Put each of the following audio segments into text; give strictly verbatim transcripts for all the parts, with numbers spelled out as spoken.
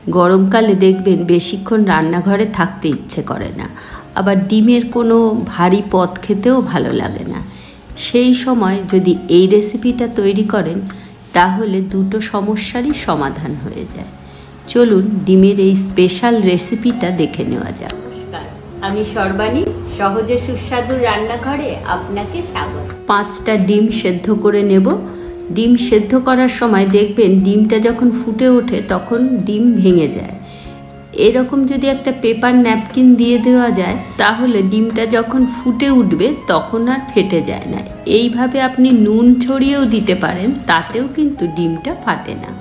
গরমকালে দেখবেন বেশিক্ষণ রান্নাঘরে থাকতে ইচ্ছে করে না, আবার ডিমের কোনো ভারী পদ খেতেও ভালো লাগে না। সেই সময় যদি এই রেসিপিটা তৈরি করেন তাহলে দুটো সমস্যারই সমাধান হয়ে যায়। চলুন ডিমের এই স্পেশাল রেসিপিটা দেখে নেওয়া যাক। নমস্কার, আমি সর্বাণী, সহজে সুস্বাদু রান্নাঘরে আপনাকে স্বাগত। পাঁচটা ডিম সেদ্ধ করে নেব। ডিম সেদ্ধ করার সময় দেখবেন ডিমটা যখন ফুটে ওঠে তখন ডিম ভেঙে যায়। এরকম যদি একটা পেপার ন্যাপকিন দিয়ে দেওয়া যায় তাহলে ডিমটা যখন ফুটে উঠবে তখন আর ফেটে যায় না। এইভাবে আপনি নুন ছড়িয়েও দিতে পারেন, তাতেও কিন্তু ডিমটা ফাটে না।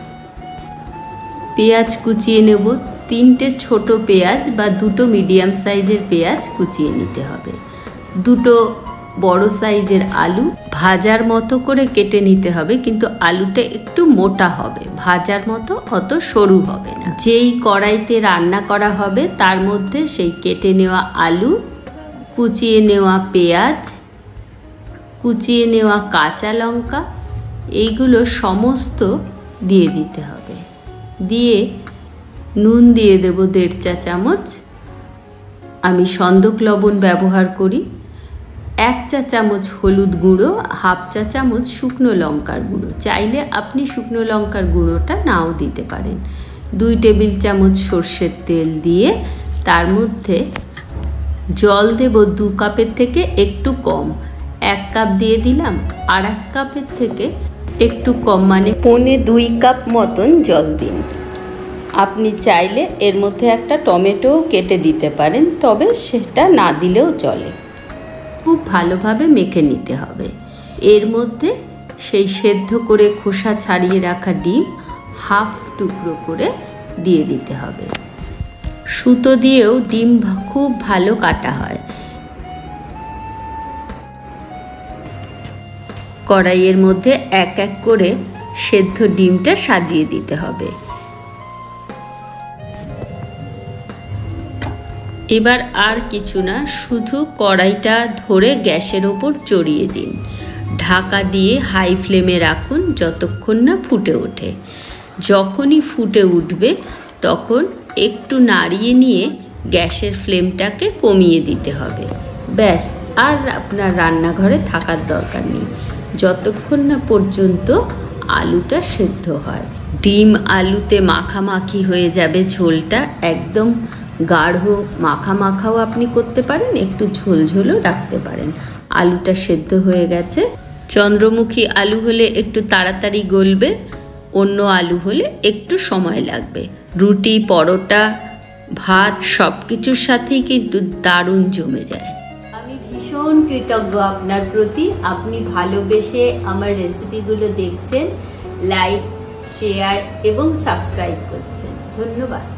পেঁয়াজ কুচিয়ে নেব। তিনটে ছোট পেঁয়াজ বা দুটো মিডিয়াম সাইজের পেঁয়াজ কুচিয়ে নিতে হবে। দুটো বড় সাইজের আলু ভাজার মতো করে কেটে নিতে হবে, কিন্তু আলুটা একটু মোটা হবে, ভাজার মতো অত সরু হবে না। যেই কড়াইতে রান্না করা হবে তার মধ্যে সেই কেটে নেওয়া আলু, কুচিয়ে নেওয়া পেঁয়াজ, কুচিয়ে নেওয়া কাঁচা লঙ্কা, এইগুলো সমস্ত দিয়ে দিতে হবে। দিয়ে নুন দিয়ে দেব দেড় চা চামচ। আমি সন্দক লবণ ব্যবহার করি। এক চা চামচ হলুদ গুঁড়ো, হাফ চা চামচ শুকনো লঙ্কার গুঁড়ো। চাইলে আপনি শুকনো লঙ্কার গুঁড়োটা নাও দিতে পারেন। দুই টেবিল চামচ সর্ষের তেল দিয়ে তার মধ্যে জল দেব দু কাপের থেকে একটু কম। এক কাপ দিয়ে দিলাম, আর এক কাপের থেকে একটু কম, মানে পৌনে দুই কাপ মতন জল দিন। আপনি চাইলে এর মধ্যে একটা টমেটো কেটে দিতে পারেন, তবে সেটা না দিলেও চলে। খুব ভালোভাবে মেখে নিতে হবে। এর মধ্যে সেই সেদ্ধ করে খোসা ছাড়িয়ে রাখা ডিম হাফ টুকরো করে দিয়ে দিতে হবে। সুতো দিয়েও ডিম খুব ভালো কাটা হয়। কড়াইয়ের মধ্যে এক এক করে সেদ্ধ ডিমটা সাজিয়ে দিতে হবে। এবার আর কিছু না, শুধু কড়াইটা ধরে গ্যাসের ওপর চড়িয়ে দিন। ঢাকা দিয়ে হাই ফ্লেমে রাখুন যতক্ষণ না ফুটে ওঠে। যখনই ফুটে উঠবে তখন একটু নাড়িয়ে নিয়ে গ্যাসের ফ্লেমটাকে কমিয়ে দিতে হবে। ব্যাস, আর আপনার রান্নাঘরে থাকার দরকার নেই যতক্ষণ না পর্যন্ত আলুটা সেদ্ধ হয়। ডিম আলুতে মাখামাখি হয়ে যাবে ঝোলটা, একদম গাঢ় মাখা মাখাও আপনি করতে পারেন, একটু ঝোলঝোলও রাখতে পারেন। আলুটা সেদ্ধ হয়ে গেছে। চন্দ্রমুখী আলু হলে একটু তাড়াতাড়ি গলবে, অন্য আলু হলে একটু সময় লাগবে। রুটি, পরোটা, ভাত সব কিছুর সাথেই কিন্তু দারুণ জমে যায়। আমি ভীষণ কৃতজ্ঞ আপনার প্রতি। আপনি ভালোবেসে আমার রেসিপিগুলো দেখছেন, লাইক, শেয়ার এবং সাবস্ক্রাইব করছেন। ধন্যবাদ।